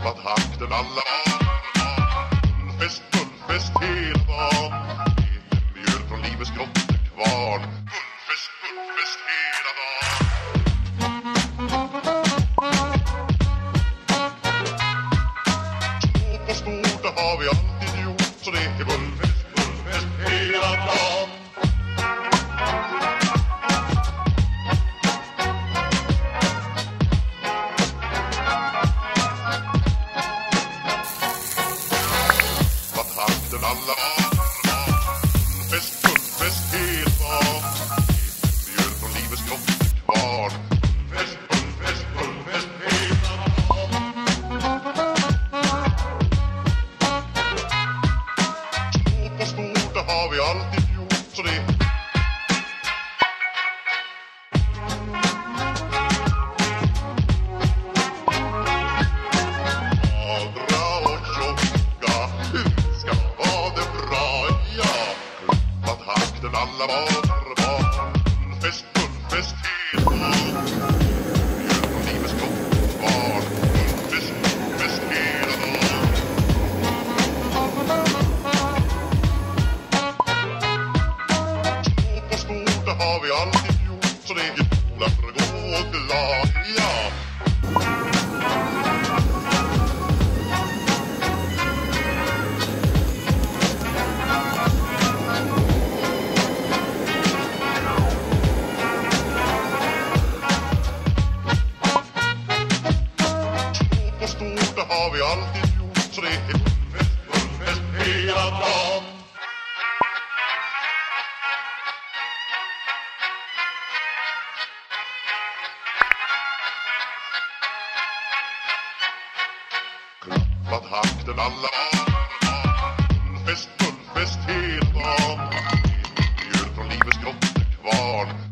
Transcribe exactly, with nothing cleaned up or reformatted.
klappat hakten alla dagar. Fest, fullfest hela dagen. Mjöl från livets grottekvarn. Fullfest, fullfest hela dagen. Stort och stort, det har vi alltid gjort. Så det är fullfest, fullfest hela dagen. Alla fest, fullfest hela dagen. Mjöl från livets grottekvarn. Fest, fullfest, fullfest hela dagen. Stort och stort, det har vi alltid gjort. Så det magra och tjocka ska alla var barn. Fest, fullfest hela dagen. Mjöl från livets grottekvarn. Fest, fullfest hela dagen. Stort och stort, det har vi alltid gjort. Så det är goda för att gå glad, ja. Stort, det har vi alltid gjort. Så det är fullfest, fullfest hela dagen. Klappat hakten alla dagar. Fest, fullfest hela dagen. Mjöl från livets grottekvarn.